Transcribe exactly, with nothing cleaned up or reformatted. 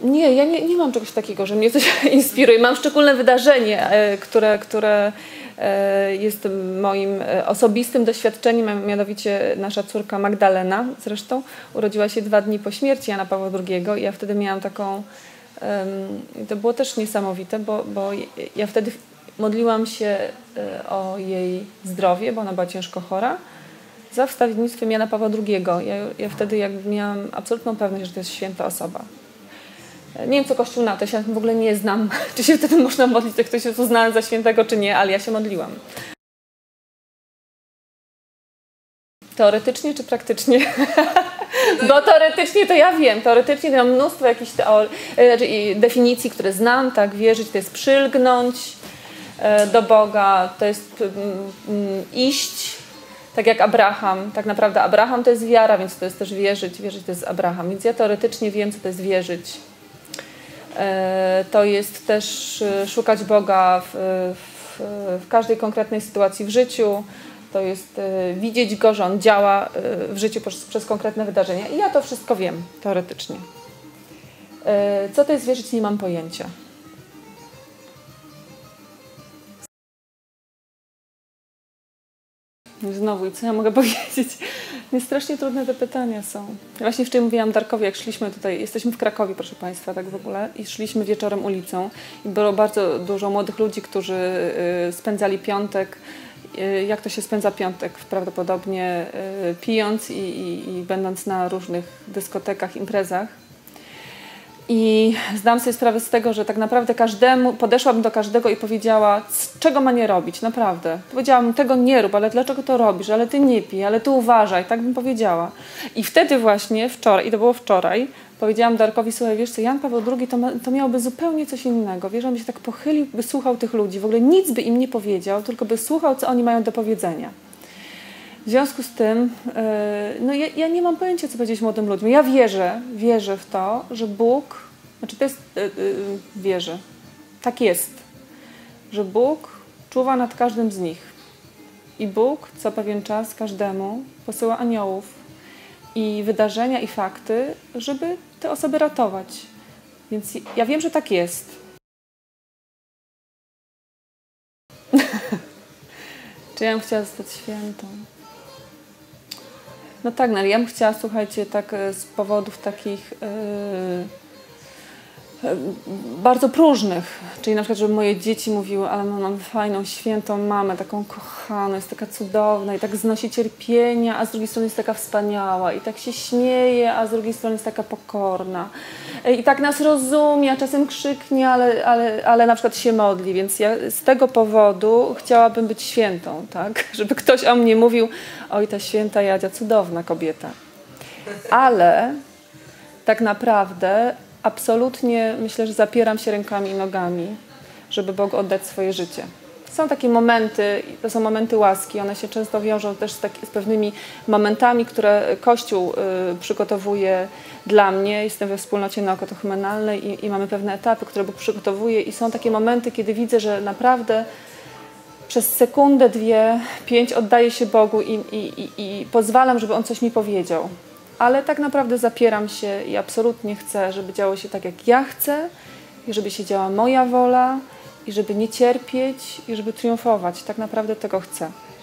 Nie, ja nie, nie mam czegoś takiego, że mnie coś inspiruje. Mam szczególne wydarzenie, które, które jest moim osobistym doświadczeniem, mianowicie nasza córka Magdalena zresztą urodziła się dwa dni po śmierci Jana Pawła drugiego i ja wtedy miałam taką, to było też niesamowite, bo, bo ja wtedy modliłam się o jej zdrowie, bo ona była ciężko chora, za wstawiennictwem Jana Pawła drugiego. Ja, ja wtedy jakby miałam absolutną pewność, że to jest święta osoba. Nie wiem, co Kościół na to, ja się w ogóle nie znam, czy się wtedy można modlić, jak ktoś jest uznany za świętego, czy nie, ale ja się modliłam. Teoretycznie czy praktycznie? Bo teoretycznie to ja wiem, teoretycznie to mam mnóstwo jakichś teorii, definicji, które znam, tak, wierzyć to jest przylgnąć do Boga, to jest iść, tak jak Abraham. Tak naprawdę Abraham to jest wiara, więc to jest też wierzyć, wierzyć to jest Abraham. Więc ja teoretycznie wiem, co to jest wierzyć. To jest też szukać Boga w, w, w każdej konkretnej sytuacji w życiu. To jest widzieć Go, że On działa w życiu przez, przez konkretne wydarzenia. I ja to wszystko wiem, teoretycznie. Co to jest wierzyć, nie mam pojęcia. Znowu, i co ja mogę powiedzieć? Nie, strasznie trudne te pytania są. Ja właśnie wczoraj mówiłam Darkowi, jak szliśmy tutaj, jesteśmy w Krakowie, proszę Państwa, tak w ogóle, i szliśmy wieczorem ulicą i było bardzo dużo młodych ludzi, którzy spędzali piątek. Jak to się spędza piątek? Prawdopodobnie pijąc i, i, i będąc na różnych dyskotekach, imprezach. I zdam sobie sprawę z tego, że tak naprawdę każdemu, podeszłabym do każdego i powiedziała, czego ma nie robić, naprawdę. Powiedziałabym, tego nie rób, ale dlaczego to robisz, ale ty nie pij, ale ty uważaj, tak bym powiedziała. I wtedy właśnie, wczoraj, i to było wczoraj, powiedziałam Darkowi, słuchaj, wiesz co, Jan Paweł drugi to, ma, to miałby zupełnie coś innego. Wiesz, on by się tak pochylił, by słuchał tych ludzi, w ogóle nic by im nie powiedział, tylko by słuchał, co oni mają do powiedzenia. W związku z tym, no ja, ja nie mam pojęcia, co powiedzieć młodym ludziom. Ja wierzę, wierzę w to, że Bóg, znaczy to jest, wierzę, tak jest, że Bóg czuwa nad każdym z nich. I Bóg co pewien czas każdemu posyła aniołów i wydarzenia i fakty, żeby te osoby ratować. Więc ja wiem, że tak jest. Czy ja bym chciała zostać świętą? No tak, no ale ja bym chciała, słuchajcie, tak z powodów takich yy, yy, bardzo próżnych. Czyli na przykład, żeby moje dzieci mówiły, ale mam fajną, świętą mamę, taką kochaną, jest taka cudowna i tak znosi cierpienia, a z drugiej strony jest taka wspaniała i tak się śmieje, a z drugiej strony jest taka pokorna. I tak nas rozumie, a czasem krzyknie, ale, ale, ale na przykład się modli, więc ja z tego powodu chciałabym być świętą, tak? Żeby ktoś o mnie mówił, oj, ta święta Jadzia, cudowna kobieta. Ale tak naprawdę absolutnie myślę, że zapieram się rękami i nogami, żeby Bogu oddać swoje życie. Są takie momenty, to są momenty łaski, one się często wiążą też z, taki, z pewnymi momentami, które Kościół y, przygotowuje dla mnie. Jestem we wspólnocie naukotochumenalnej i, i mamy pewne etapy, które Bóg przygotowuje i są takie momenty, kiedy widzę, że naprawdę przez sekundę, dwie, pięć oddaję się Bogu i, i, i, i pozwalam, żeby On coś mi powiedział. Ale tak naprawdę zapieram się i absolutnie chcę, żeby działo się tak, jak ja chcę i żeby się działa moja wola i żeby nie cierpieć i żeby triumfować. Tak naprawdę tego chcę.